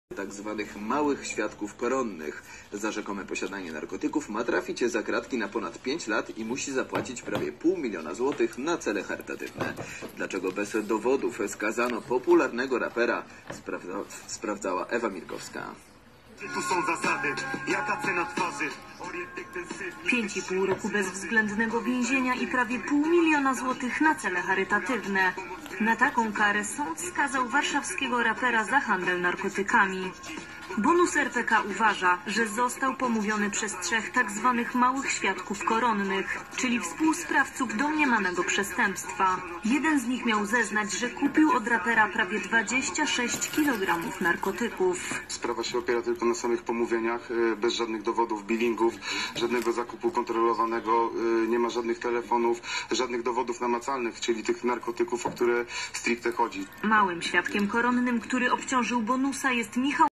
tak zwanych małych świadków koronnych. Za rzekome posiadanie narkotyków ma trafić za kratki na ponad 5 lat i musi zapłacić prawie $500 000 złotych na cele charytatywne. Dlaczego bez dowodów skazano popularnego rapera, sprawdzała Ewa Mirkowska. Tu są zasady, jaka cena twarzy? 5,5 roku bezwzględnego więzienia i prawie $500 000 złotych na cele charytatywne. Na taką karę sąd skazał warszawskiego rapera za handel narkotykami. Bonus RPK uważa, że został pomówiony przez 3 tak zwanych małych świadków koronnych, czyli współsprawców domniemanego przestępstwa. Jeden z nich miał zeznać, że kupił od rapera prawie 26 kg narkotyków. Sprawa się opiera tylko na samych pomówieniach, bez żadnych dowodów, billingów, żadnego zakupu kontrolowanego, nie ma żadnych telefonów, żadnych dowodów namacalnych, czyli tych narkotyków, o które stricte chodzi. Małym świadkiem koronnym, który obciążył Bonusa, jest Michał